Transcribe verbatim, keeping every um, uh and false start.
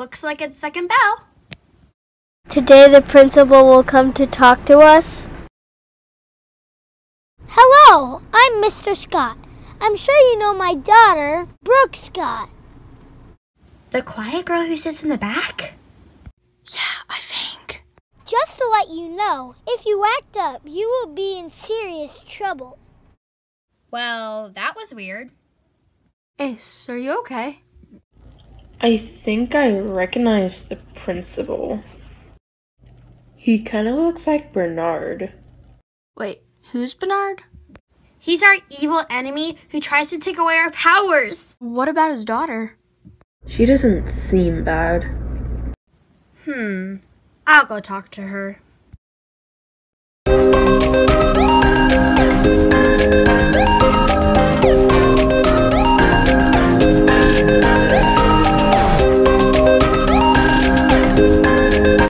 Looks like it's second bell. Today the principal will come to talk to us. Hello, I'm Mister Scott. I'm sure you know my daughter, Brooke Scott. The quiet girl who sits in the back? Yeah, I think. Just to let you know, if you act up, you will be in serious trouble. Well, that was weird. Ace, are you okay? I think I recognize the principal. He kind of looks like Bernard. Wait, who's Bernard? He's our evil enemy who tries to take away our powers. What about his daughter? She doesn't seem bad. Hmm, I'll go talk to her.